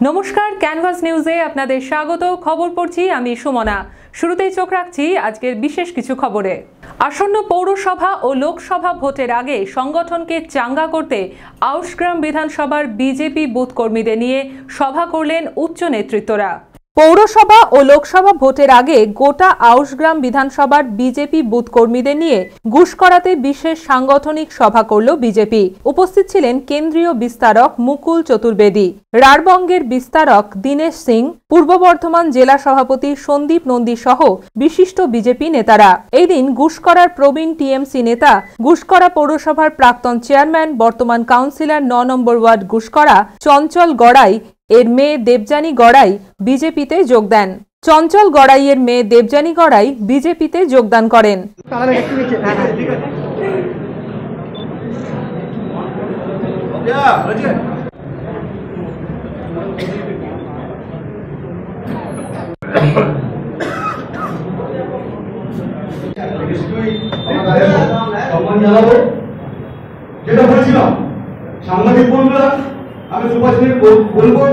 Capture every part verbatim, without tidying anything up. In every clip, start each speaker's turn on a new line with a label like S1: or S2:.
S1: নমস্কার, ক্যানভাস নিউজে আপনাদের স্বাগত। খবর পড়ছি আমি সুমনা। শুরুতেই চোখ রাখছি আজকের বিশেষ কিছু খবরে। আসন্ন পৌরসভা ও লোকসভা ভোটের আগে সংগঠনকে চাঙ্গা করতে আউশগ্রাম বিধানসভার বিজেপি বুথ কর্মীদের নিয়ে সভা করলেন উচ্চ নেতৃত্বরা। পৌরসভা ও লোকসভা ভোটের আগে গোটা আউশগ্রাম বিধানসভার বিজেপি বুথ কর্মীদের নিয়ে গুসকরাতে বিশেষ সাংগঠনিক সভা করল বিজেপি। উপস্থিত ছিলেন কেন্দ্রীয় বিস্তারক মুকুল চতুর্বেদী, রাঢ়বঙ্গের বিস্তারক দীনেশ সিং, পূর্ব বর্ধমান জেলা সভাপতি সন্দীপ নন্দী সহ বিশিষ্ট বিজেপি নেতারা। এই দিন গুসকরার প্রবীণ টিএমসি নেতা, গুসকরা পৌরসভার প্রাক্তন চেয়ারম্যান, বর্তমান কাউন্সিলর ন নম্বর ওয়ার্ড গুসকরা চঞ্চল গড়াই এর মেয়ে দেবযানী গড়াই বিজেপিতে যোগ দেন। চঞ্চল গড়াইয়ের মেয়ে দেবযানী গড়াই বিজেপিতে যোগদান করেন।
S2: যেটা বলছিলাম সাংবাদিক বন্ধুরা, আমি সুভাষ বলবো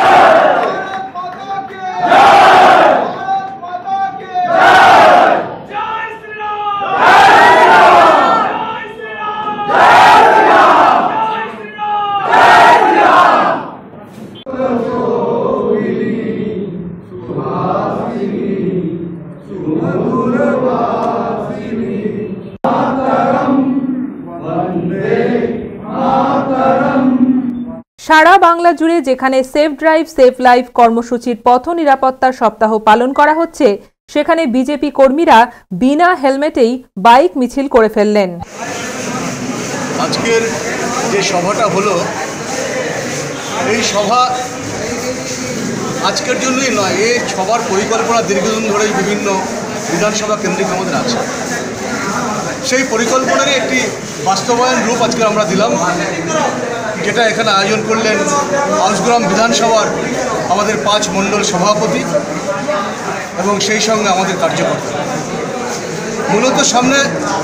S1: সারা বাংলা জুড়ে যেখানে সেফ ড্রাইভ সেফ লাইফ কর্মসূচির পথ নিরাপত্তার সপ্তাহ পালন করা হচ্ছে, সেখানে বিজেপি কর্মীরা বিনা হেলমেটেই বাইক মিছিল করে ফেললেন।
S3: আজকের যে সভাটা হলো, এই সভা আজকের জন্যই নয়, এই সভার পরিকল্পনা দীর্ঘদিন ধরেই বিভিন্ন বিধানসভা কেন্দ্রিক আমাদের আছে। সেই পরিকল্পনারই একটি বাস্তবায়ন রূপ আজকে আমরা দিলাম, যেটা এখানে আয়োজন করলেন আউশগ্রাম বিধানসভার আমাদের পাঁচ মণ্ডল সভাপতি এবং সেই সঙ্গে আমাদের কার্যকর্তা। মূলত সামনে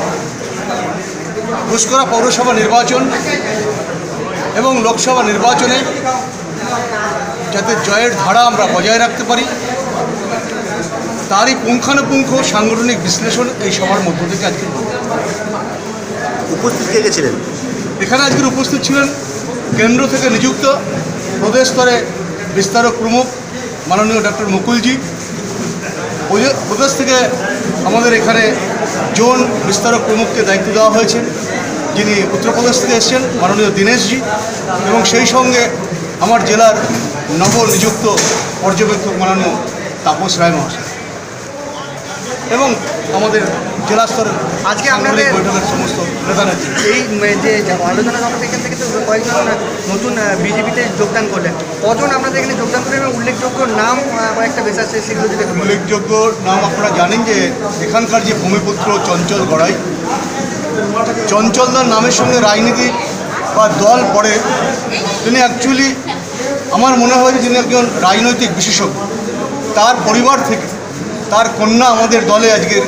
S3: গুসকরা পৌরসভা নির্বাচন এবং লোকসভা নির্বাচনে যাতে জয়ের ধারা আমরা বজায় রাখতে পারি, তারই পুঙ্খানুপুঙ্খ সাংগঠনিক বিশ্লেষণ এই সভার মধ্য থেকে আজকে
S4: উপস্থিত কে গেছিলেন।
S3: এখানে আজকের উপস্থিত ছিলেন কেন্দ্র থেকে নিযুক্ত প্রদেশ স্তরে বিস্তারক প্রমুখ মাননীয় ডক্টর মুকুলজি। প্রদেশ থেকে আমাদের এখানে জোন বিস্তারক প্রমুখকে দায়িত্ব দেওয়া হয়েছে, যিনি উত্তরপ্রদেশ থেকে এসেছেন, মাননীয় দীনেশজি, এবং সেই সঙ্গে আমার জেলার নবনিযুক্ত পর্যবেক্ষক মাননীয় তাপস রায় মহাশয় এবং আমাদের জেলা স্তরের
S4: আজকে আপনাদের
S3: বৈঠকের সমস্ত নেতা নেত্রী।
S4: এই যে আলোচনা সভা এখান থেকে তো কয়েকজন নতুন বিজেপিতে যোগদান করলেন, কজন আপনাদের এখানে যোগদান করলেন এবং উল্লেখযোগ্য নাম কয়েকটা বেশ আছে, সেগুলো যদি
S3: উল্লেখযোগ্য নাম আপনারা জানেন যে এখানকার যে ভূমিপুত্র চঞ্চল গড়াই, চঞ্চলদার নামের সঙ্গে রাজনীতি বা দল পড়ে, তিনি অ্যাকচুয়ালি আমার মনে হয় যে তিনি একজন রাজনৈতিক বিশেষজ্ঞ। তার পরিবার থেকে তার কন্যা আমাদের দলে আজকের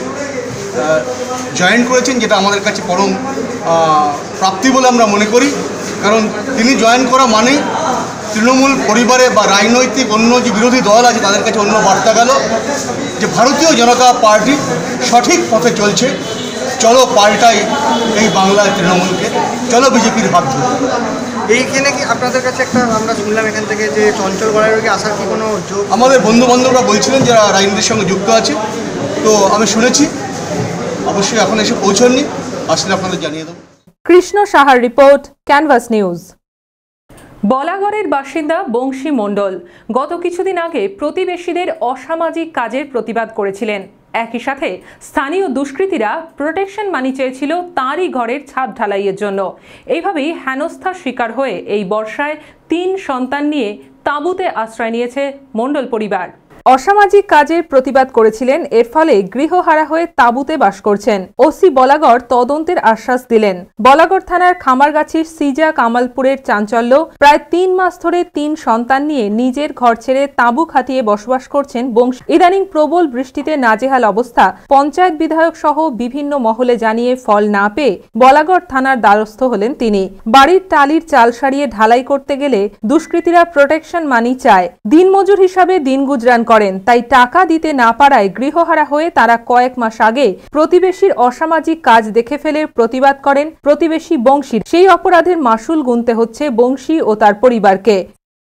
S3: জয়েন করেছেন, যেটা আমাদের কাছে পরম প্রাপ্তি বলে আমরা মনে করি। কারণ তিনি জয়েন করা মানেই তৃণমূল পরিবারে বা রাজনৈতিক অন্য যে বিরোধী দল আছে তাদের কাছে অন্য বার্তা গেল যে ভারতীয় জনতা পার্টি সঠিক পথে চলছে, চলো পাল্টাই এই বাংলায় তৃণমূলকে, চলো বিজেপির হাত ধরে।
S4: এইখানে কি আপনাদের কাছে একটা আমরা শুনলাম এখান থেকে যে চঞ্চল গড়াইয়ের আসার কি কোনো যোগ?
S3: আমাদের বন্ধু বান্ধবরা বলছিলেন যারা রাজনীতির সঙ্গে যুক্ত আছে, তো আমি শুনেছি, অবশ্যই এখন এসে পৌঁছননি, আসলে আপনাদের জানিয়ে দেবো।
S1: কৃষ্ণ সাহার রিপোর্ট, ক্যানভাস নিউজ। বলাগড়ের বাসিন্দা বংশী মণ্ডল গত কিছুদিন আগে প্রতিবেশীদের অসামাজিক কাজের প্রতিবাদ করেছিলেন। একই সাথে স্থানীয় দুষ্কৃতীরা প্রোটেকশন মানি চেয়েছিল তাঁরই ঘরের ছাদ ঢালাইয়ের জন্য। এইভাবেই হেনস্থার শিকার হয়ে এই বর্ষায় তিন সন্তান নিয়ে তাঁবুতে আশ্রয় নিয়েছে মণ্ডল পরিবার। অসামাজিক কাজের প্রতিবাদ করেছিলেন, এর ফলে গৃহহারা হয়ে তাঁবুতে বাস করছেন। ওসি বলাগড় তদন্তের আশ্বাস দিলেন। বলাগড় থানার খামারগাছির সিজা কামালপুরের চাঞ্চল্য, প্রায় তিন মাস ধরে তিন সন্তান নিয়ে নিজের ঘর ছেড়ে তাঁবু খাটিয়ে বসবাস করছেন বংশী। ইদানিং প্রবল বৃষ্টিতে নাজেহাল অবস্থা। পঞ্চায়েত বিধায়ক সহ বিভিন্ন মহলে জানিয়ে ফল না পেয়ে বলাগড় থানার দ্বারস্থ হলেন তিনি। বাড়ির টালির চাল সারিয়ে ঢালাই করতে গেলে দুষ্কৃতীরা প্রোটেকশন মানি চায়। দিনমজুর হিসাবে দিন গুজরান করেন, তাই টাকা দিতে না পারায় গৃহহারা হয়ে তারা কয়েক মাস আগে প্রতিবেশীর অসামাজিক কাজ দেখে ফেলে প্রতিবাদ করেন প্রতিবেশী বংশীর। সেই অপরাধের মাসুল গুনতে হচ্ছে বংশী ও তার পরিবারকে।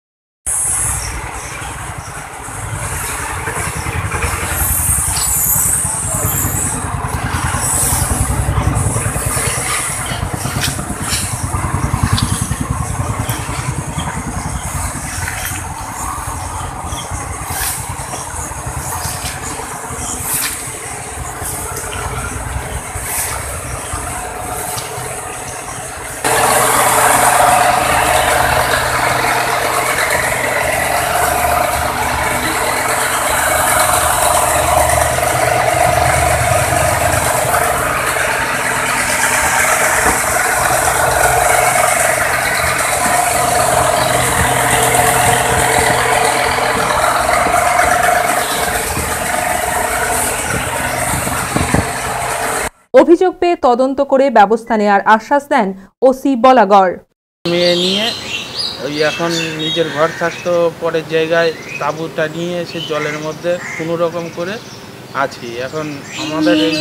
S1: অভিযোগ পেয়ে তদন্ত করে ব্যবস্থা নেওয়ার আশ্বাস দেন ওসি বলাগড়।
S5: মেয়ে নিয়ে ওই এখন নিজের ঘর থাকতো, পরের জায়গায় তাঁবুটা নিয়ে এসে জলের মধ্যে কোনো রকম করে আছি। এখন আমাদের এই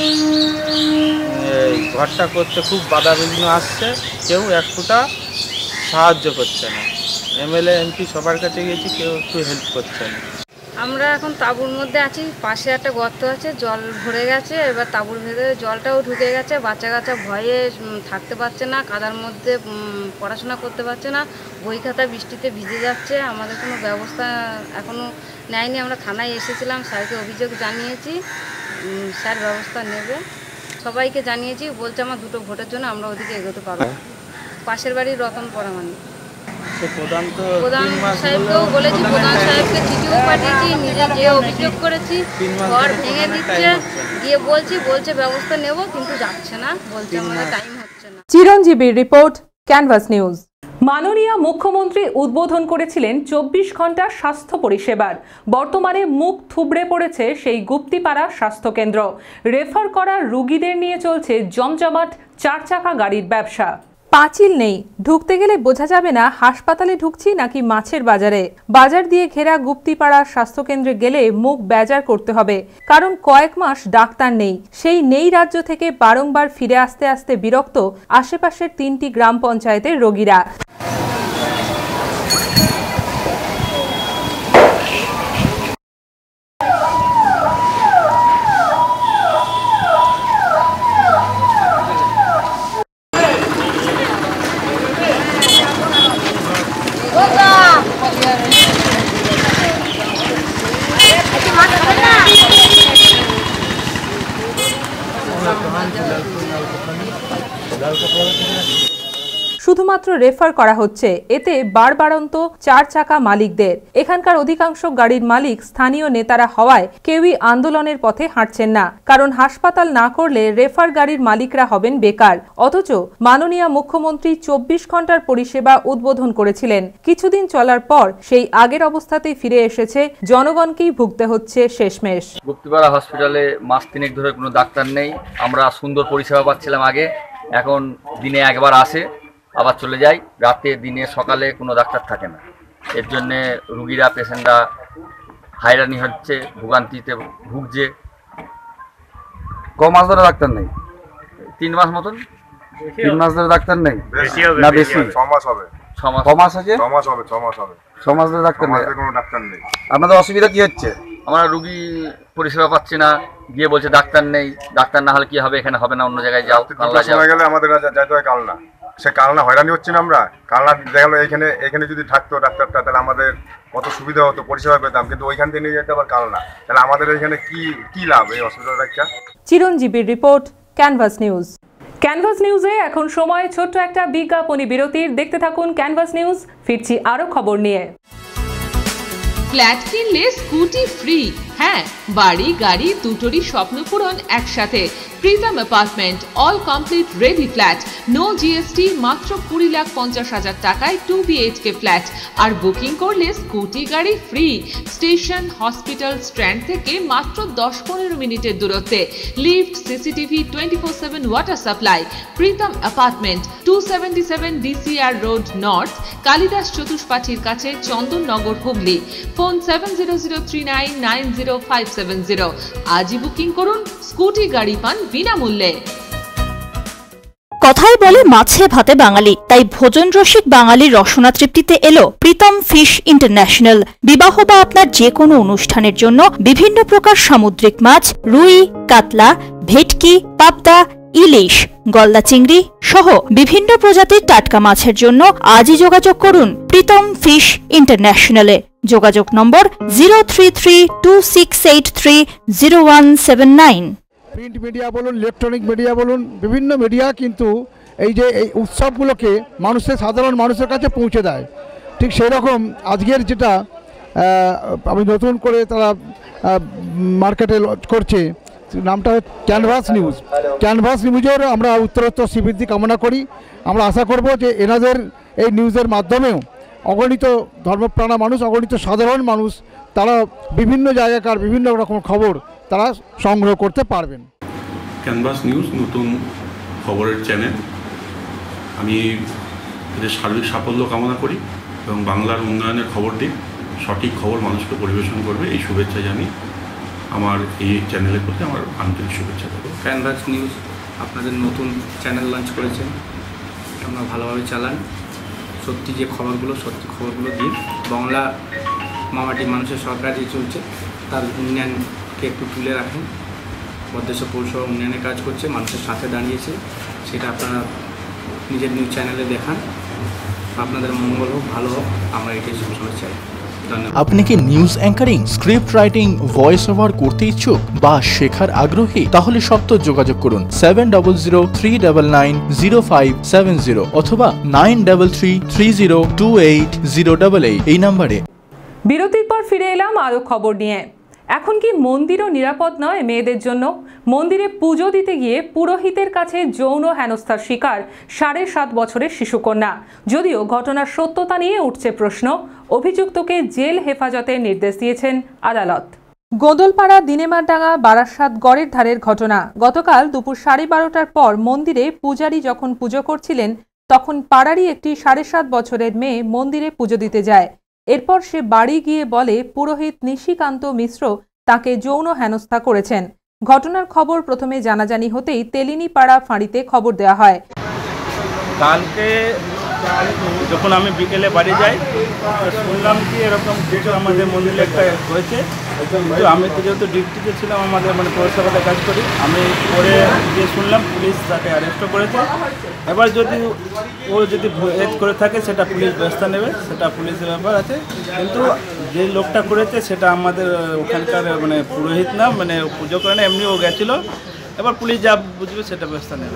S5: ঘরটা করতে খুব বাধা বিঘ্ন আসছে, কেউ এক ফুটা সাহায্য করছে না। এমএলএ এমপি সবার কাছে গেছি, কেউ একটু হেল্প করছে না।
S6: আমরা এখন তাঁবুর মধ্যে আছি, পাশে একটা গর্ত আছে, জল ভরে গেছে, এবার তাঁবুর ভেতরে জলটাও ঢুকে গেছে। বাচ্চা কাচ্চা ভয়ে থাকতে পারছে না, কাদার মধ্যে পড়াশোনা করতে পারছে না, বই খাতা বৃষ্টিতে ভিজে যাচ্ছে। আমাদের কোনো ব্যবস্থা এখনও নেয়নি। আমরা থানায় এসেছিলাম, স্যারকে অভিযোগ জানিয়েছি, স্যার ব্যবস্থা নেবে। সবাইকে জানিয়েছি, বলছে আমার দুটো ভোটের জন্য আমরা ওদিকে এগোতে পারবো। পাশের বাড়ির রতন পরামানি
S5: প্রধান তো
S6: প্রধান সাহেবকেও বলেছি, প্রধান সাহেবকে চিঠিও পাঠিয়েছি, নিজে যে অভিযোগ করেছি ঘর ভেঙে দিচ্ছে, দিয়ে বলছি বলছে ব্যবস্থা নেব, কিন্তু যাচ্ছে না, বলছে আমাদের টাইম হচ্ছে না।
S1: চিরঞ্জীবীর রিপোর্ট, ক্যানভাস নিউজ। মাননীয় মুখ্যমন্ত্রী উদ্বোধন করেছিলেন চব্বিশ ঘন্টা স্বাস্থ্য পরিষেবার। বর্তমানে মুখ থুবড়ে পড়েছে সেই গুপ্তিপাড়া স্বাস্থ্যকেন্দ্র। রেফার করা রোগীদের নিয়ে চলছে জমজমাট চার চাকা গাড়ির ব্যবসা। পাঁচিল নেই, ঢুকতে গেলে বোঝা যাবে না হাসপাতালে ঢুকছি নাকি মাছের বাজারে। বাজার দিয়ে ঘেরা গুপ্তিপাড়া স্বাস্থ্যকেন্দ্রে গেলে মুখ বেজার করতে হবে, কারণ কয়েক মাস ডাক্তার নেই। সেই নেই রাজ্য থেকে বারংবার ফিরে আসতে আসতে বিরক্ত আশেপাশের তিনটি গ্রাম পঞ্চায়েতের রোগীরা। শুধুমাত্র রেফার করা হচ্ছে, এতে বাড়বাড়ন্ত চার চাকা মালিকদের। এখানকার অধিকাংশ গাড়ির মালিক স্থানীয় নেতারা হওয়ায় কেউই আন্দোলনের পথে হাঁটছেন না, কারণ হাসপাতাল না করলে রেফার গাড়ির মালিকরা হবেন বেকার। অথচ মাননীয় মুখ্যমন্ত্রী চব্বিশ ঘন্টার পরিষেবা উদ্বোধন করেছিলেন। কিছুদিন চলার পর সেই আগের অবস্থাতেই ফিরে এসেছে, জনগণকেই ভুগতে হচ্ছে শেষমেশ।
S7: গুপ্তিপাড়া হসপিটালে মাস তিনেক ধরে কোনো ডাক্তার নেই। আমরা সুন্দর পরিষেবা পাচ্ছিলাম আগে, এখন দিনে একবার আসে আবার চলে যায়, রাতে দিনে সকালে কোনো ডাক্তার থাকে না। এর জন্যে রুগীরা পেশেন্টরা হয়রানি হচ্ছে, ভোগান্তিতে ভুগছে।
S8: ক মাস ধরে ডাক্তার নেই?
S7: তিন মাস মতন।
S8: তিন মাস ধরে ডাক্তার নেই না বেশি?
S9: ছ মাস হবে।
S7: ছ মাস
S8: ক মাস আছে?
S9: ছ মাস হবে। ছ মাস হবে।
S8: ছ মাস ধরে ডাক্তার নেই,
S9: কোনো ডাক্তার নেই।
S8: আপনাদের অসুবিধা কি হচ্ছে?
S7: আমরা রুগী পরিষেবা পাচ্ছি না, গিয়ে বলছে ডাক্তার নেই। ডাক্তার না হলে কি হবে, এখানে হবে না, অন্য জায়গায় যাও। কালনা
S9: সময় গেলে আমাদের যাইতে হয় কালনা, সে কালনা হয়রানি হচ্ছে না আমরা। কালনা দেখা গেলো এখানে এখানে যদি থাকতো ডাক্তারটা, তাহলে আমাদের কত সুবিধা হতো, পরিষেবা পেতাম। কিন্তু ওইখান থেকে নিয়ে যেতে আবার কালনা, তাহলে আমাদের এখানে কি কি লাভ এই হসপিটাল একটা?
S1: চিরঞ্জীবীর রিপোর্ট, ক্যানভাস নিউজ। ক্যানভাস নিউজে এখন সময় ছোট্ট একটা বিজ্ঞাপনী বিরতির। দেখতে থাকুন ক্যানভাস নিউজ, ফিরছি আরো খবর নিয়ে।
S10: ফ্ল্যাট কিনলে স্কুটি ফ্রি। হ্যাঁ, বাড়ি গাড়ি দুটোরই স্বপ্ন পূরণ একসাথে। Pritam apartment, all complete ready flat, no GST, মাত্র কুড়ি লাখ পঞ্চাশ হাজার টাকায় টু বিএইচকে ফ্ল্যাট। আর বুকিং করলে স্কুটি গাড়ি ফ্রি। স্টেশন, হসপিটাল, স্ট্যান্ড থেকে মাত্র দশ পনেরো মিনিটের দূরত্বে। Lift, CCTV, twenty four seven water supply. Pritam apartment, two seventy seven DCR road north, Kalidas চতুষ্পাঠীর কাছে, Chandannagar, Hooghly. Phone seven zero zero three nine nine zero five seven zero. আজই বুকিং করুন, স্কুটি গাড়ি পান বিনামূল্যে।
S11: কথায় বলে মাছে ভাতে বাঙালি, তাই ভোজন রসিক বাঙালির রসনা তৃপ্তিতে এলো প্রীতম ফিশ ইন্টারন্যাশনাল। বিবাহ বা আপনার যে কোনো অনুষ্ঠানের জন্য বিভিন্ন প্রকার সামুদ্রিক মাছ, রুই, কাতলা, ভেটকি, পাবদা, ইলিশ, গলদা চিংড়ি সহ বিভিন্ন প্রজাতির টাটকা মাছের জন্য আজই যোগাযোগ করুন প্রীতম ফিশ ইন্টারন্যাশনালে। যোগাযোগ number zero three three two six eight three zero one seven nine.
S12: Print media বলুন, ইলেকট্রনিক মিডিয়া বলুন, বিভিন্ন মিডিয়া কিন্তু এই যে এই উৎসবগুলোকে মানুষের সাধারণ মানুষের কাছে পৌঁছে দেয়। ঠিক সেই রকম আজকের যেটা আমি নতুন করে তারা মার্কেটে করছে, নামটা ক্যানভাস নিউজ। ক্যানভাস নিউজের আমরা উত্তরোত্তর শ্রীবৃদ্ধি কামনা করি। আমরা আশা করব যে এনাদের এই নিউজের মাধ্যমেও অগণিত ধর্মপ্রাণা মানুষ, অগণিত সাধারণ মানুষ তারা বিভিন্ন জায়গাকার বিভিন্ন রকম খবর তারা সংগ্রহ করতে পারবেন।
S13: ক্যানভাস নিউজ নতুন খবরের চ্যানেল। আমি এদের সার্বিক সাফল্য কামনা করি এবং বাংলার উন্নয়নের খবর দিক, সঠিক খবর মানুষকে পরিবেশন করবে, এই শুভেচ্ছা জানি আমার এই চ্যানেলের প্রতি আমার আন্তরিক শুভেচ্ছা দেবো।
S14: ক্যানভাস নিউজ আপনাদের নতুন চ্যানেল লঞ্চ করেছেন, আমরা ভালোভাবে চালান। সত্যি যে খবরগুলো, সত্যি খবরগুলো দিন। বাংলা মামাটি মানুষের সরকার যে চলছে তার উন্নয়নকে একটু তুলে রাখেন। বদ্রেশ্বর পৌরসভা উন্নয়নের কাজ করছে, মানুষের সাথে দাঁড়িয়েছে, সেটা আপনারা নিজের নিউজ চ্যানেলে দেখান। আপনাদের মঙ্গল হোক, ভালো হোক, আমরা এটাই সবসময় চাই।
S15: আপনি কি news anchoring, script writing, voice over করতে ইচ্ছুক বা শেখার আগ্রহী? তাহলে সত্ত্বর যোগাযোগ করুন seven double zero three double nine zero five seven zero অথবা nine double three three zero two eight zero double eight এই নাম্বারে।
S1: বিরতির পর ফিরে এলাম আরও খবর নিয়ে। এখন কি মন্দিরও নিরাপদ নয় মেয়েদের জন্য? মন্দিরে পুজো দিতে গিয়ে পুরোহিতের কাছে যৌন হেনস্থার শিকার সাড়ে সাত বছরের শিশুকন্যা। যদিও ঘটনার সত্যতা নিয়ে উঠছে প্রশ্ন, অভিযুক্তকে জেল হেফাজতের নির্দেশ দিয়েছেন আদালত। গোদলপাড়া, দিনেমারডাঙ্গা, বারাসাত গড়ের ধারের ঘটনা। গতকাল দুপুর সাড়ে বারোটার পর মন্দিরে পূজারী যখন পুজো করছিলেন তখন পাড়ারই একটি সাড়ে সাত বছরের মেয়ে মন্দিরে পুজো দিতে যায়। এরপর সে বাড়ি গিয়ে বলে পুরোহিত নিশিকান্ত মিশ্র তাকে যৌন হেনস্থা করেছেন। ঘটনার খবর প্রথমে জানাজানি হতেই তেলিনীপাড়া ফাঁড়িতে খবর দেওয়া হয়।
S16: কালকে যখন আমি বিকেলে বাড়ি যাই শুনলাম কি এরকম কিছু আমাদের মন্দিরে একটা হয়েছে, কিন্তু আমি তো যেহেতু ডিউটিতে ছিলাম, আমাদের মানে পৌরসভাতে কাজ করি, আমি পরে গিয়ে শুনলাম পুলিশ তাকে অ্যারেস্টও করেছে। এবার যদি ও যদি হেড করে থাকে সেটা পুলিশ ব্যবস্থা নেবে, সেটা পুলিশের ব্যাপার আছে। কিন্তু যে লোকটা করেছে সেটা আমাদের ওখানকার মানে পুরোহিত না, মানে পুজো করে না, এমনি ও গেছিলো। এবার পুলিশ যা বুঝবে সেটা ব্যবস্থা নেবে।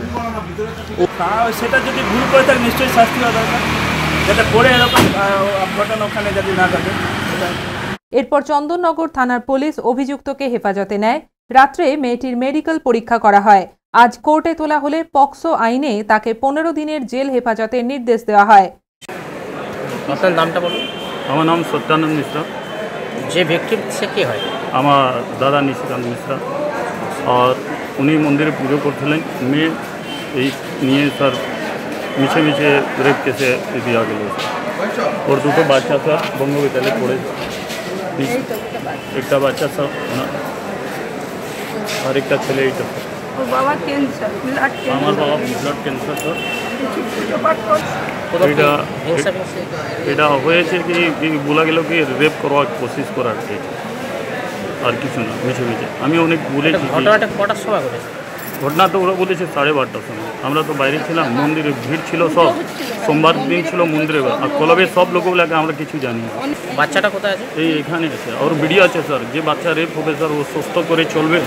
S16: সেটা যদি ভুল করে থাকে নিশ্চয়ই শাস্তি হওয়া দরকার, যেটা করে এরকম ঘটনা ওখানে যদি না থাকে।
S1: এরপর চন্দননগর থানার পুলিশ অভিযুক্তকে হেফাজতে নেয়। রাত্রে মেয়েটির মেডিকেল পরীক্ষা করা হয়। আজ কোর্টে তোলা হলে পক্সো আইনে তাকে পনেরো দিনের জেল হেফাজতের নির্দেশ দেওয়া হয়।
S17: আপনার নামটা বলুন।
S16: আমার নাম সত্যানন্দ মিশ্র।
S17: যে ব্যক্তি সে কে হয়?
S16: আমার দাদা নিশিকান্ত মিশ্রা। আর উনি মন্দিরে পুজো করছিলেন, মেয়ে এই নিয়ে স্যার মিছে মিছে রেপ কেসে দেওয়া গেল। ওর দুটো বাচ্চা স্যার বঙ্গ বিদ্যালয়ে পড়েছে, একটা বাচ্চা স্যার আর একটা ছেলে এইটা। আমার বাবা ব্লাড ক্যান্সার স্যার। এটা এটা হয়েছে কি বলা গেল কি রেপ করার কোশিশ করার, আর কিছু না, মিছে মিছে। আমি অনেক বলেছি।
S17: ঘটনাটা কটার সময় ঘটেছে?
S16: ঘটনা তো ওরা বলেছে সাড়ে বারোটার সময়। আমরা তো বাইরে ছিলাম, মন্দিরে ভিড় ছিল, সব সোমবার দিন ছিল মন্দিরে, আর ক্লাবের সব লোকগুলোকে আমরা কিছু জানি না।
S17: বাচ্চাটা কোথায় আছে?
S16: এই এখানে আছে, আর ভিডিও আছে স্যার। যে বাচ্চা রেপ হবে স্যার ও সুস্থ করে চলবে।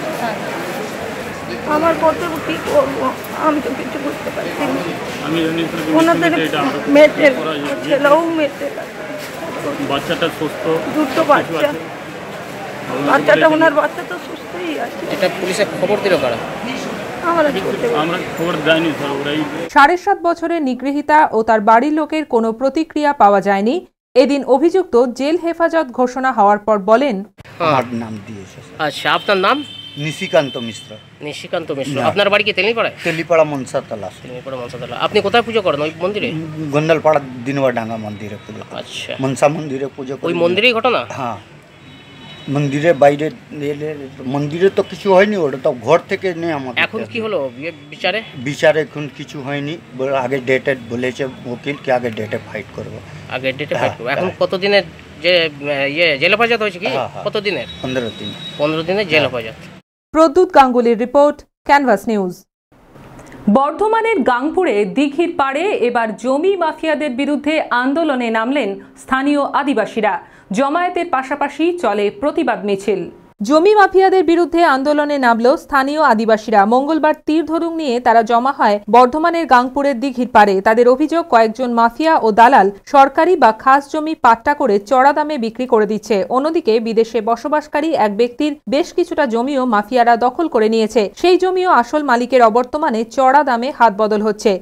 S18: আমার কর্তব্য কি করবো আমি তো কিছু বুঝতে পারছি না।
S16: আমি
S18: ওনাদের মেয়েদের ছেলেও মেয়েদের
S16: বাচ্চাটা সুস্থ,
S18: দুটো বাচ্চা, বাচ্চাটা ওনার বাচ্চা তো সুস্থই আছে।
S17: এটা পুলিশে খবর দিল কারা?
S18: আমরা
S16: আমরা খবর দেয়নি স্যার, ওরাই।
S1: সাড়ে সাত বছরের নিগৃহীতা ও তার বাড়ির লোকের কোনো প্রতিক্রিয়া পাওয়া যায়নি। এদিন অভিযুক্ত জেল হেফাজত ঘোষণা হওয়ার পর বলেন,
S19: আমার নাম দিয়েছে।
S17: আচ্ছা, আপনার নাম?
S19: নিশিকান্ত মিশ্র।
S17: নিশিকান্ত মিশ্র। আপনার বাড়ি কি তেলিপাড়ায়?
S19: তেলিপাড়া মনসাতলা।
S17: তেলিপাড়া মনসাতলা। আপনি কোথায় পুজো করেন? ওই মন্দিরে?
S19: গন্ডালপাড়া দিনবাডাঙ্গা মন্দিরে পুজো।
S17: আচ্ছা,
S19: মনসা মন্দিরে পুজো।
S17: ওই মন্দিরেই ঘটনা?
S19: হ্যাঁ, মন্দিরের বাইরে এলে মন্দিরে তো কিছু হয়নি, ওটা তো ঘর থেকে নেই আমাদের।
S17: এখন কি হলো বিচারে?
S19: বিচারে এখন কিছু হয়নি, আগে ডেটে বলেছে উকিল কি আগে ডেটে ফাইট করবো।
S17: আগে ডেটে ফাইট করবো। এখন কতদিনের যে ইয়ে জেল হেফাজত হয়েছে কি? কতদিনের?
S19: পনেরো দিন।
S17: পনেরো দিনের জেল হেফাজত।
S1: প্রদ্যুৎ গাঙ্গুলির রিপোর্ট, ক্যানভাস নিউজ। বর্ধমানের গাংপুরে দিঘির পাড়ে এবার জমি মাফিয়াদের বিরুদ্ধে আন্দোলনে নামলেন স্থানীয় আদিবাসীরা। জমায়েতের পাশাপাশি চলে প্রতিবাদ মিছিল। জমি মাফিয়াদের বিরুদ্ধে আন্দোলনে নামল স্থানীয় আদিবাসীরা। মঙ্গলবার তীর ধনুক নিয়ে তারা জমা হয় বর্ধমানের গাংপুরের দিঘির পাড়ে। তাদের অভিযোগ, কয়েকজন মাফিয়া ও দালাল সরকারি বা খাস জমি পাট্টা করে চড়া দামে বিক্রি করে দিচ্ছে। অন্যদিকে বিদেশে বসবাসকারী এক ব্যক্তির বেশ কিছুটা জমিও মাফিয়ারা দখল করে নিয়েছে। সেই জমিও আসল মালিকের অবর্তমানে চড়া দামে হাত বদল হচ্ছে।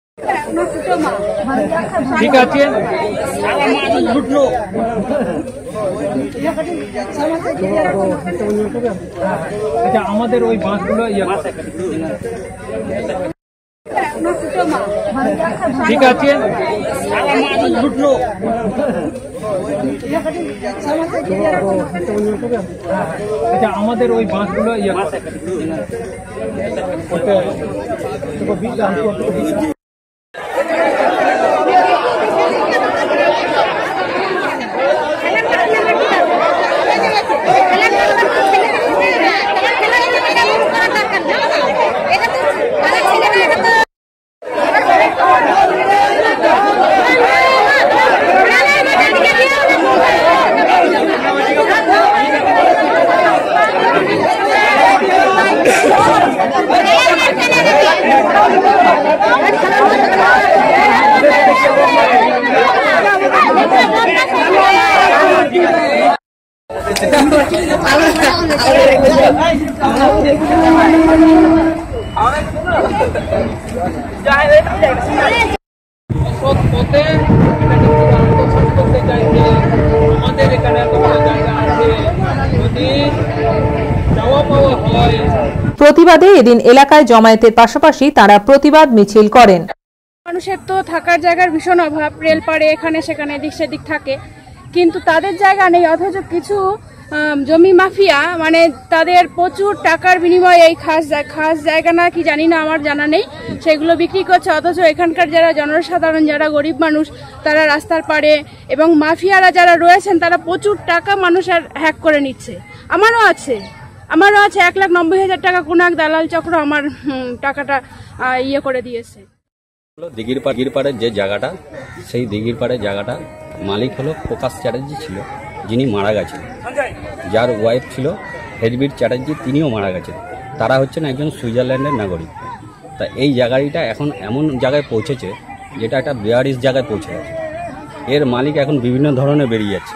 S16: ঠিক আছে, আচ্ছা, আমাদের ওই বাঁশগুলো ঠিক আছে, আচ্ছা, আমাদের ওই বাঁশগুলো
S1: প্রতিবাদে এদিন এলাকায় জমায়েতের পাশাপাশি তারা প্রতিবাদ মিছিল করেন।
S20: মানুষের তো থাকার জায়গার ভীষণ অভাব, রেল পাড়ে এখানে সেখানে এদিক সেদিক থাকে, কিন্তু তাদের জায়গা নেই। অথচ কিছু জমি মাফিয়া মানে তাদের প্রচুর টাকার বিনিময়ে এই খাস খাস জায়গা না কি জানি না, আমার জানা নেই, সেগুলো বিক্রি করছে। অথচ এখানকার যারা জনসাধারণ, যারা গরিব মানুষ, তারা রাস্তার পাড়ে, এবং মাফিয়ারা যারা রয়েছেন তারা প্রচুর টাকা মানুষের হ্যাক করে নিচ্ছে। আমারও আছে আমারও আছে এক লাখ নব্বই হাজার টাকা কোন এক দালাল চক্র আমার টাকাটা ইয়ে করে দিয়েছে।
S21: দিঘির দিঘির পাড়ের যে জায়গাটা, সেই দিঘির পাড়ের জায়গাটা মালিক হলো প্রকাশ চ্যাটার্জি ছিল, যিনি মারা গেছেন। যার ওয়াইফ ছিল হেডবিট চ্যাটার্জি, তিনিও মারা গেছেন। তারা হচ্ছেন একজন সুইজারল্যান্ডের নাগরিক। তা এই জায়গাটা এখন এমন জায়গায় পৌঁছেছে যেটা একটা বেয়ারিশ জায়গায় পৌঁছে গেছে। এর মালিক এখন বিভিন্ন ধরনের বেরিয়ে যাচ্ছে।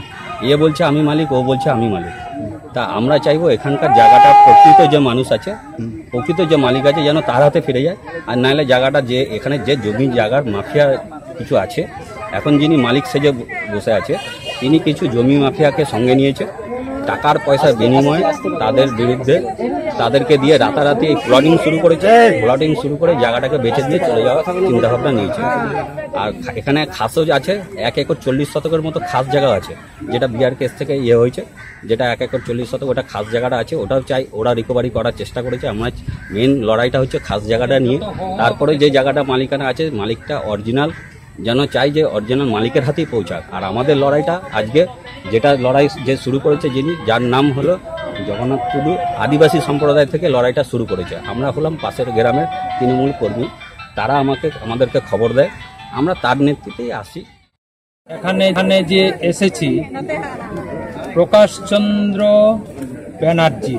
S21: এ বলছে আমি মালিক, ও বলছে আমি মালিক। তা আমরা চাইবো এখানকার জায়গাটা প্রকৃত যে মানুষ আছে, প্রকৃত যে মালিক আছে, যেন তার হাতে ফিরে যায়। আর নাহলে জায়গাটা যে এখানে যে জমি জায়গার মাফিয়া কিছু আছে, এখন যিনি মালিক সেজে বসে আছে, তিনি কিছু জমি মাফিয়াকে সঙ্গে নিয়েছে। টাকার পয়সার বিনিময়ে তাদের বিরুদ্ধে তাদেরকে দিয়ে রাতারাতি এই প্লটিং শুরু করেছে। প্লটিং শুরু করে জায়গাটাকে বেচে দিয়ে চলে যাওয়ার চিন্তাভাবনা নিয়েছে। আর এখানে খাসও আছে, এক একর চল্লিশ শতকের মতো খাস জায়গা আছে, যেটা বিআর কেস থেকে ইয়ে হয়েছে, যেটা এক একর চল্লিশ শতক, ওটা খাস জায়গাটা আছে, ওটাও চাই ওরা রিকভারি করার চেষ্টা করেছে। আমরা মেন লড়াইটা হচ্ছে খাস জায়গাটা নিয়ে। তারপরে যে জায়গাটা মালিকানা আছে, মালিকটা অরিজিনাল যেন চাই যে অরিজিনাল মালিকের হাতেই পৌঁছাক। আর আমাদের লড়াইটা আজকে যেটা লড়াই যে শুরু করেছে, যিনি যার নাম হলো জগন্নাথ টুডু, আদিবাসী সম্প্রদায় থেকে লড়াইটা শুরু করেছে। আমরা হলাম পাশের গ্রামের তৃণমূল কর্মী, তারা আমাকে আমাদেরকে খবর দেয়, আমরা তার নেতৃত্বেই আসি।
S16: এখানে এখানে যে এসেছি প্রকাশচন্দ্র ব্যানার্জি,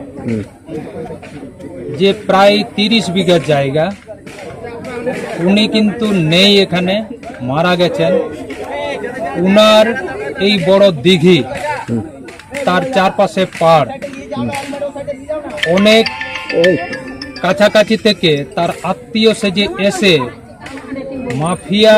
S16: যে প্রায় তিরিশ বিঘা জায়গা, উনি কিন্তু নেই, এখানে মারা গেছেন।
S2: উনার এই বড় দিঘি, তার চারপাশে পাড়, অনেক কাছাকাছি থেকে তার আত্মীয় সেজে এসে মাফিয়া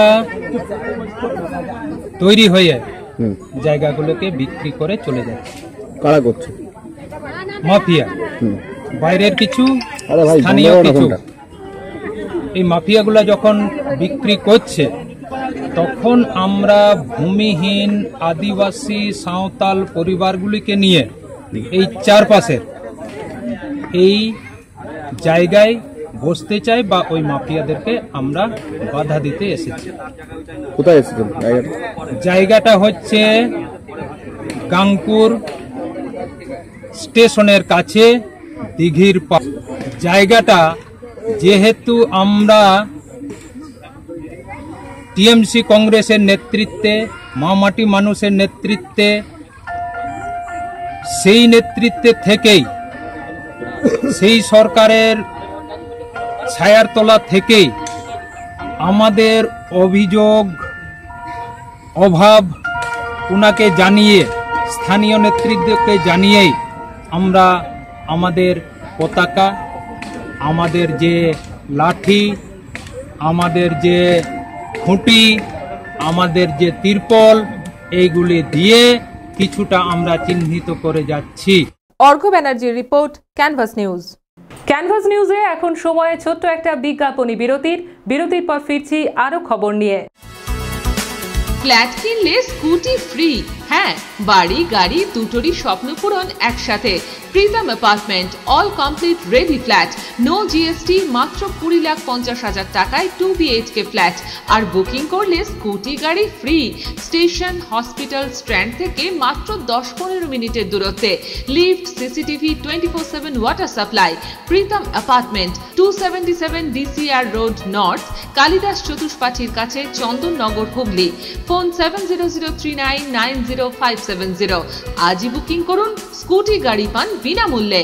S2: তৈরি হয়ে জায়গাগুলোকে বিক্রি করে চলে যাচ্ছে।
S8: কারা করছে?
S2: মাফিয়া, বাইরের কিছু, স্থানীয় কিছু। এই মাফিয়াগুলা যখন বিক্রি করছে তখন আমরা ভূমিহীন আদিবাসী সাঁওতাল পরিবারগুলিকে নিয়ে এই চারপাশের এই জায়গায় বসতে চাই বা ওই মাফিয়াদেরকে আমরা বাধা দিতে এসেছি।
S8: কোথায় এসেছেন?
S2: জায়গাটা হচ্ছে গাংপুর স্টেশনের কাছে, দিঘির পাড়। জায়গাটা যেহেতু আমরা টিএমসি কংগ্রেসের নেতৃত্বে, মামাটি মানুষের নেতৃত্বে, সেই নেতৃত্বে থেকেই, সেই সরকারের ছায়ার তলা থেকেই আমাদের অভিযোগ অভাব ওনাকে জানিয়ে, স্থানীয় নেতৃত্বকে জানিয়েই আমরা আমাদের পতাকা, আমাদের যে লাঠি, আমাদের যে খুঁটি, আমাদের যে তিরপল, এইগুলি দিয়ে কিছুটা আমরা চিহ্নিত করে যাচ্ছি।
S1: অর্ঘ্য ব্যানার্জির রিপোর্ট, ক্যানভাস নিউজ। ক্যানভাস নিউজে এখন সময় ছোট্ট একটা বিজ্ঞাপনী বিরতির। বিরতির পর ফিরছি আরো খবর নিয়ে।
S10: ফ্ল্যাট কিনলে স্কুটি ফ্রি। হ্যাঁ, বাড়ি গাড়ি দুটোরই স্বপ্ন পূরণ একসাথে। Pritam apartment, all complete ready flat, no GST, মাত্র কুড়ি লাখ পঞ্চাশ হাজার টাকায় টু বিএইচকে ফ্ল্যাট। আর বুকিং করলে স্কুটি গাড়ি ফ্রি। স্টেশন, হসপিটাল, স্ট্যান্ড থেকে মাত্র দশ পনেরো মিনিটের দূরত্বে। Lift, CCTV, twenty four seven water supply. Pritam apartment, two seventy seven DCR road north, Kalidas চতুষ্পাঠীর কাছে, Chandannagar, Hooghly. Phone seven zero zero three nine nine zero five seven zero. আজই বুকিং করুন, স্কুটি গাড়ি পান বিনামূল্যে।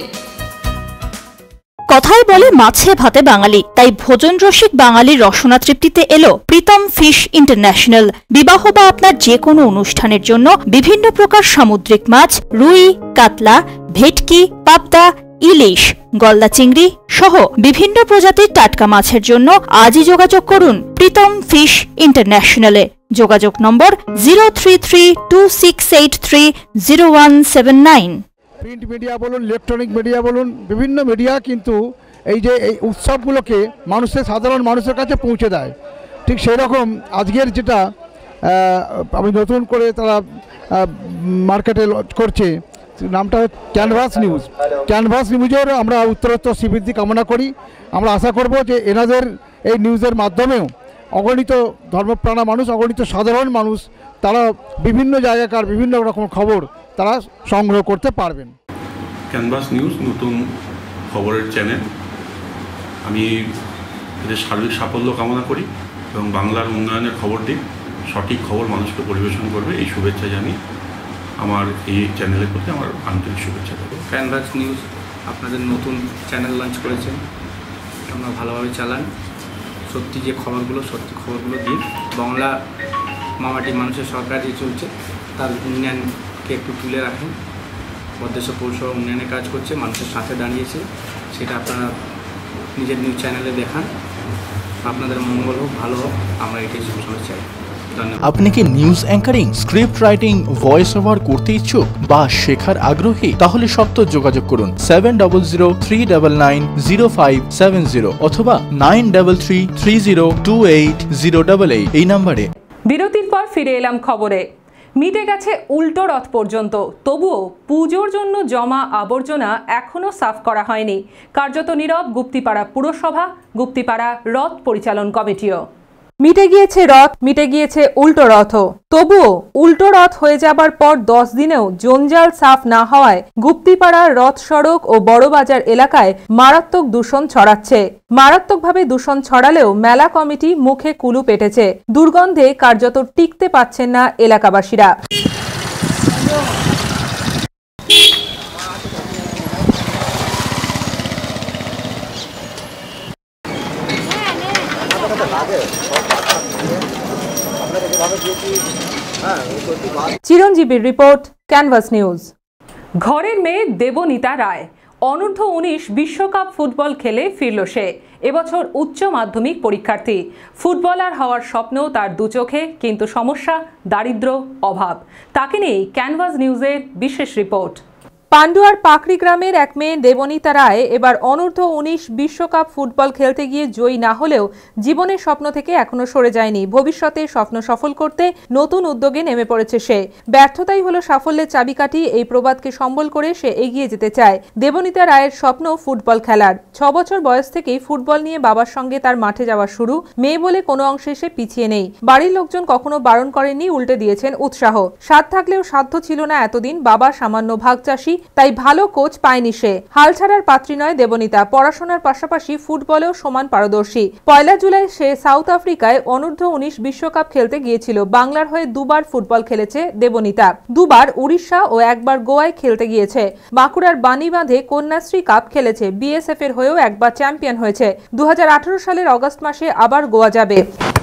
S11: কথায় বলে মাছে ভাতে বাঙালি, তাই ভোজন রসিক বাঙালির রসনা তৃপ্তিতে এলো প্রীতম ফিশ ইন্টারন্যাশনাল। বিবাহ বা আপনার যে কোনো অনুষ্ঠানের জন্য বিভিন্ন প্রকার সামুদ্রিক মাছ, রুই, কাতলা, ভেটকি, পাবদা, ইলিশ, গলদা চিংড়ি সহ বিভিন্ন প্রজাতির টাটকা মাছের জন্য আজই যোগাযোগ করুন প্রীতম ফিশ ইন্টারন্যাশনালে। যোগাযোগ number zero three three two six eight three zero one seven nine.
S12: Print media বলুন, ইলেকট্রনিক মিডিয়া বলুন, বিভিন্ন মিডিয়া কিন্তু এই যে এই উৎসবগুলোকে মানুষের, সাধারণ মানুষের কাছে পৌঁছে দেয়। ঠিক সেই রকম আজকের যেটা আমি নতুন করে তারা মার্কেটে করছে, নামটা হচ্ছে ক্যানভাস নিউজ। ক্যানভাস নিউজের আমরা উত্তরোত্তর শ্রীবৃদ্ধি কামনা করি। আমরা আশা করব যে এনাদের এই নিউজের মাধ্যমেও অগণিত ধর্মপ্রাণা মানুষ, অগণিত সাধারণ মানুষ তারা বিভিন্ন জায়গাকার বিভিন্ন রকম খবর তারা সংগ্রহ করতে পারবেন।
S13: ক্যানভাস নিউজ নতুন খবরের চ্যানেল। আমি এদের সার্বিক সাফল্য কামনা করি এবং বাংলার উন্নয়নের খবর দিক, সঠিক খবর মানুষকে পরিবেশন করবে, এই শুভেচ্ছা জানি আমার এই চ্যানেলের প্রতি আমার আন্তরিক শুভেচ্ছা দেবো।
S14: ক্যানভাস নিউজ আপনাদের নতুন চ্যানেল লঞ্চ করেছেন, আমরা ভালোভাবে চালান। সত্যি যে খবরগুলো, সত্যি খবরগুলো দিন। বাংলা মামাটি মানুষের সরকার যে চলছে তার উন্নয়নকে একটু তুলে রাখেন। বদ্রেশ্বর পৌরসভা উন্নয়নে কাজ করছে, মানুষের সাথে দাঁড়িয়েছে, সেটা আপনারা নিজের নিউজ চ্যানেলে দেখান। আপনাদের মঙ্গল হোক, ভালো হোক, আমরা এটাই সবসময় চাই।
S15: আপনি কি news anchoring, script writing, voice over করতে ইচ্ছুক বা শেখার আগ্রহী? তাহলে সত্তর যোগাযোগ করুন seven double zero three double nine zero five seven zero অথবা nine double three three zero two eight zero double eight এই নাম্বারে।
S1: বিরতির পর ফিরে এলাম খবরে। মিটে গেছে উল্টো রথ পর্যন্ত, তবুও পুজোর জন্য জমা আবর্জনা এখনও সাফ করা হয়নি। কার্যত নীরব গুপ্তিপাড়া পুরসভা, গুপ্তিপাড়া রথ পরিচালন কমিটিও। মিটে গিয়েছে রথ, মিটে গিয়েছে উল্টো রথও, তবুও উল্টো রথ হয়ে যাবার পর দশ দিনেও জঞ্জাল সাফ না হওয়ায় গুপ্তিপাড়ার রথ সড়ক ও বড়বাজার এলাকায় মারাত্মক দূষণ ছড়াচ্ছে। মারাত্মকভাবে দূষণ ছড়ালেও মেলা কমিটি মুখে কুলু পেটেছে। দুর্গন্ধে কার্যত টিকতে পাচ্ছেন না এলাকাবাসীরা।
S22: আপনাকে যেভাবে দিয়েছি
S1: চিরঞ্জীবীর রিপোর্ট, ক্যানভাস নিউজ। ঘরের মেয়ে দেবনীতা রায় অনূর্ধ্ব উনিশ বিশ্বকাপ ফুটবল খেলে ফিরল সে। এবছর উচ্চ মাধ্যমিক পরীক্ষার্থী। ফুটবলার হওয়ার স্বপ্ন তার দু চোখে, কিন্তু সমস্যা দারিদ্র্য, অভাব। তাকে নিয়েই ক্যানভাস নিউজের বিশেষ রিপোর্ট। পান্ডুয়ার পাকড়ি গ্রামের এক মেয়ে দেবনীতা রায় এবার অনূর্ধ্ব উনিশ বিশ্বকাপ ফুটবল খেলতে গিয়ে জয়ী না হলেও জীবনের স্বপ্ন থেকে এখনো সরে যায়নি। ভবিষ্যতে স্বপ্ন সফল করতে নতুন উদ্যোগে নেমে পড়েছে সে। ব্যর্থতাই হলো সাফল্যের চাবিকাঠি, এই প্রবাদকে সম্বল করে সে এগিয়ে যেতে চায়। দেবনীতা রায়ের স্বপ্ন ফুটবল খেলার। ছ বছর বয়স থেকেই ফুটবল নিয়ে বাবার সঙ্গে তার মাঠে যাওয়া শুরু। মেয়ে বলে কোনো অংশে সে পিছিয়ে নেই। বাড়ির লোকজন কখনো বারণ করেননি, উল্টে দিয়েছেন উৎসাহ। সাধ থাকলেও সাধ্য ছিল না এতদিন। বাবা সামান্য ভাগ চাষী, তাই ভালো কোচ পায়নি সে। হাল ছাড়ার পাত্রী নয় দেবনীতা, পড়াশোনার পাশাপাশি ফুটবলেও সমান পারদর্শী। পয়লা জুলাই সে সাউথ আফ্রিকায় অনূর্ধ্ব উনিশ বিশ্বকাপ খেলতে গিয়েছিল। বাংলার হয়ে দুবার ফুটবল খেলেছে দেবনীতা, দুবার উড়িষ্যা ও একবার গোয়ায় খেলতে গিয়েছে। বাঁকুড়ার বাণীবাঁধে কন্যাশ্রী কাপ খেলেছে। বিএসএফ এর হয়েও একবার চ্যাম্পিয়ন হয়েছে। দু হাজার আঠারো সালের অগস্ট মাসে আবার গোয়া যাবে।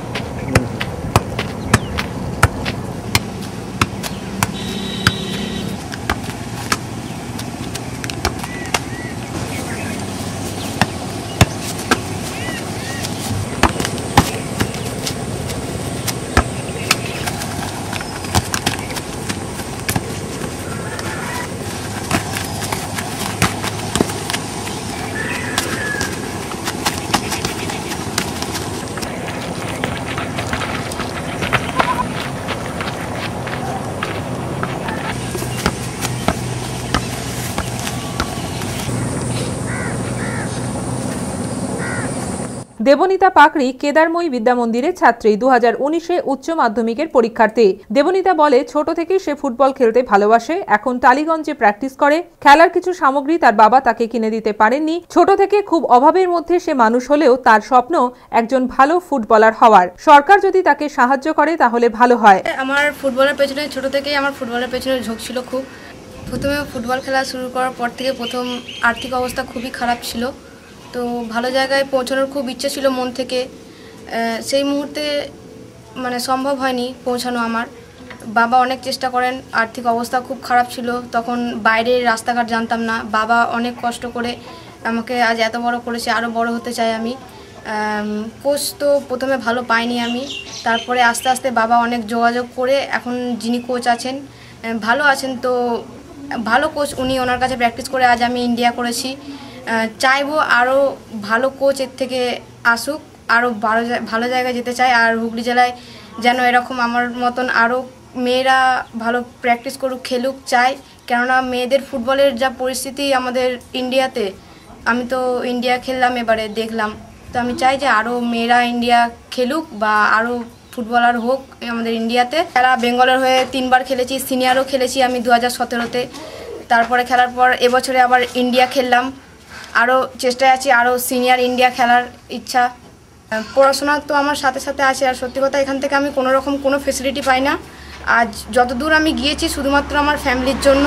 S1: দেবনীতা পাকড়ি কেদারময়ী বিদ্যা মন্দিরের ছাত্রী। দু হাজার উনিশে উচ্চ মাধ্যমিকের পরীক্ষার্থী। দেবনীতা বলে, ছোট থেকেই সে ফুটবল খেলতে ভালোবাসে। এখন টালিগঞ্জে প্র্যাকটিস করে। খেলার কিছু সামগ্রী তার বাবা তাকে কিনে দিতে পারেননি। ছোট থেকে খুব অভাবের মধ্যে সে মানুষ হলেও তার স্বপ্ন একজন ভালো ফুটবলার হওয়ার। সরকার যদি তাকে সাহায্য করে তাহলে ভালো হয়।
S6: আমার ফুটবলের পেছনে ছোট থেকেই আমার ফুটবলের পেছনে ঝোঁক ছিল খুব। প্রথমে ফুটবল খেলা শুরু করার পর থেকে প্রথম আর্থিক অবস্থা খুবই খারাপ ছিল। তো ভালো জায়গায় পৌঁছানোর খুব ইচ্ছে ছিল মন থেকে। সেই মুহূর্তে মানে সম্ভব হয়নি পৌঁছানো আমার। বাবা অনেক চেষ্টা করেন, আর্থিক অবস্থা খুব খারাপ ছিল। তখন বাইরের রাস্তাঘাট জানতাম না। বাবা অনেক কষ্ট করে আমাকে আজ এত বড় করেছে, আরও বড় হতে চাই আমি। কোচ তো প্রথমে ভালো পাইনি আমি, তারপরে আস্তে আস্তে বাবা অনেক যোগাযোগ করে এখন যিনি কোচ আছেন ভালো আছেন। তো ভালো কোচ উনি, ওনার কাছে প্র্যাকটিস করে আজ আমি ইন্ডিয়া করেছি। চাইবো আরও ভালো কোচ এর থেকে আসুক, আরও ভালো ভালো জায়গায় যেতে চাই। আর হুগলি জেলায় যেন এরকম আমার মতন আরও মেয়েরা ভালো প্র্যাকটিস করুক, খেলুক চাই। কেননা মেয়েদের ফুটবলের যা পরিস্থিতি আমাদের ইন্ডিয়াতে, আমি তো ইন্ডিয়া খেললাম এবারে দেখলাম। তো আমি চাই যে আরও মেয়েরা ইন্ডিয়া খেলুক বা আরও ফুটবলার হোক আমাদের ইন্ডিয়াতে। খেলা বেঙ্গলের হয়ে তিনবার খেলেছি, সিনিয়রও খেলেছি আমি দু হাজার সতেরোতে। তারপরে খেলার পর এবছরে আবার ইন্ডিয়া খেললাম। আরও চেষ্টায় আছি, আরও সিনিয়র ইন্ডিয়া খেলার ইচ্ছা। পড়াশোনা তো আমার সাথে সাথে আছে। আর সত্যি কথা, এখান থেকে আমি কোনো রকম কোনো ফেসিলিটি পাই না। আজ যতদূর আমি গিয়েছি শুধুমাত্র আমার ফ্যামিলির জন্য।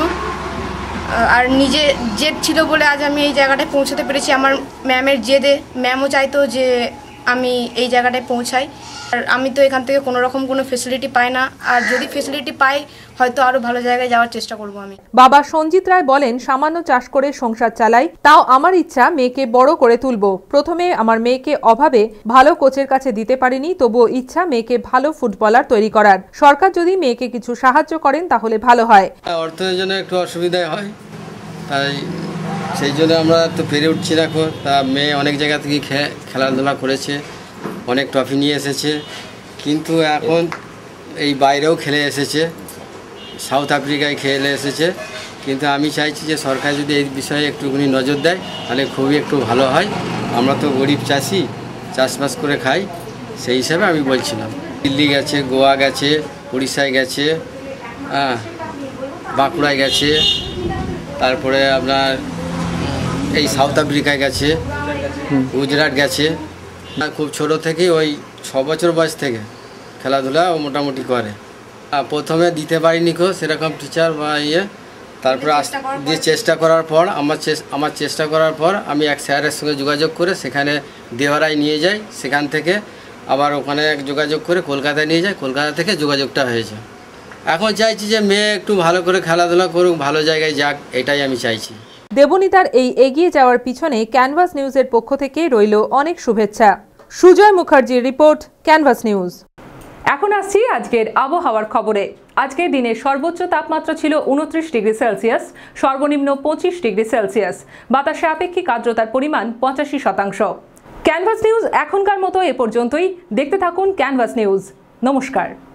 S6: আর নিজে জেদ ছিল বলে আজ আমি এই জায়গাটায় পৌঁছাতে পেরেছি। আমার ম্যামের জেদে, ম্যামও চাইতো যে আমি এই জায়গাটায় পৌঁছাই। আর আমি তো এখান থেকে কোনো রকম কোনো ফেসিলিটি পাই না। আর যদি ফেসিলিটি পাই হয়তো আরো ভালো জায়গায় যাওয়ার চেষ্টা করব আমি।
S1: বাবা সঞ্জিত রায় বলেন, সামান্য চাষ করে সংসার চালাই, তাও আমার ইচ্ছা মেয়েকে বড় করে তুলব। প্রথমে আমার মেয়েকে অভাবে ভালো কোচের কাছে দিতে পারিনি, তবুও ইচ্ছা মেয়েকে ভালো ফুটবলার তৈরি করার। সরকার যদি মেয়েকে কিছু সাহায্য করেন তাহলে ভালো হয়।
S4: অর্থের জন্য একটু অসুবিধা হয়, তাই সেই জন্য আমরা তো পেরে উঠছি না। এখন তা মেয়ে অনেক জায়গা থেকে খেলাধুলা করেছে, অনেক ট্রফি নিয়ে এসেছে, কিন্তু এখন এই বাইরেও খেলে এসেছে, সাউথ আফ্রিকায় খেলে এসেছে। কিন্তু আমি চাইছি যে সরকার যদি এই বিষয়ে একটুখানি নজর দেয় তাহলে খুবই একটু ভালো হয়। আমরা তো গরিব চাষি, চাষবাস করে খাই, সেই হিসাবে আমি বলছিলাম। দিল্লি গেছে, গোয়া গেছে, উড়িষ্যায় গেছে, হ্যাঁ বাঁকুড়ায় গেছে, তারপরে আপনার এই সাউথ আফ্রিকায় গেছে, গুজরাট গেছে। খুব ছোট থেকে ওই ছ বছর বয়স থেকে খেলাধুলা ও মোটামুটি করে। প্রথমে দিতে পারিনি কো সেরকম টিচার বা ইয়ে, তারপরে দিয়ে চেষ্টা করার পর আমার আমার চেষ্টা করার পর আমি এক স্যারের সঙ্গে যোগাযোগ করে সেখানে দেওয়ারায় নিয়ে যাই। সেখান থেকে আবার ওখানে যোগাযোগ করে কলকাতায় নিয়ে যাই, কলকাতা থেকে যোগাযোগটা হয়েছে। এখন চাইছি যে মেয়ে একটু ভালো করে খেলাধুলা করুক, ভালো জায়গায় যাক, এটাই আমি চাইছি।
S1: দেবনীতার এই এগিয়ে যাওয়ার পিছনে ক্যানভাস নিউজের পক্ষ থেকে রইল অনেক শুভেচ্ছা। সুজয় মুখার্জির রিপোর্ট, ক্যানভাস নিউজ। এখন আসছি আজকের আবহাওয়ার খবরে। আজকের দিনের সর্বোচ্চ তাপমাত্রা ছিল উনত্রিশ ডিগ্রি সেলসিয়াস, সর্বনিম্ন পঁচিশ ডিগ্রি সেলসিয়াস। বাতাসে আপেক্ষিক আর্দ্রতার পরিমাণ পঁচাশি শতাংশ। ক্যানভাস নিউজ এখনকার মতো এ পর্যন্তই। দেখতে থাকুন ক্যানভাস নিউজ। নমস্কার।